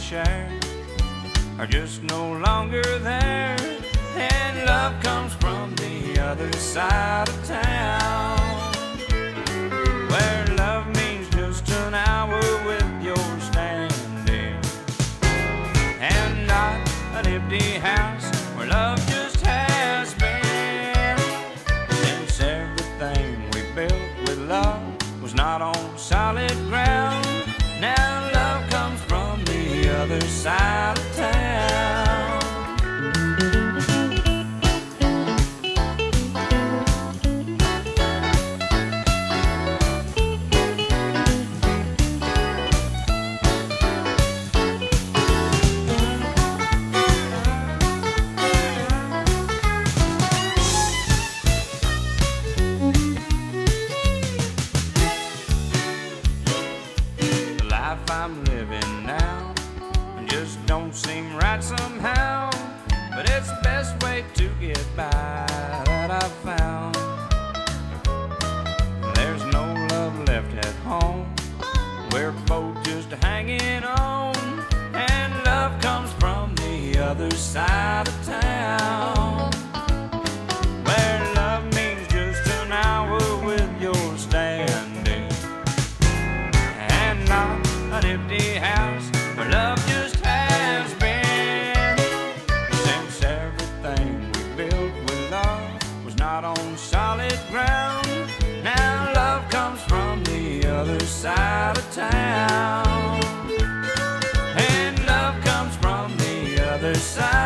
share are just no longer there, and love comes from the other side of town, where love means just an hour with your standing, and not an empty house where love just has been. Since everything we built with love was not on solid ground, now love comes from the other side of town. The life I'm living now just don't seem right somehow, but it's the best way to get by that I've found. There's no love left at home, we're both just hanging on, and love comes from the other side of town, where love means just an hour with your standing, and not an empty house where love just has been. Since everything we built with love was not on solid ground, now love comes from the other side of town, and love comes from the other side.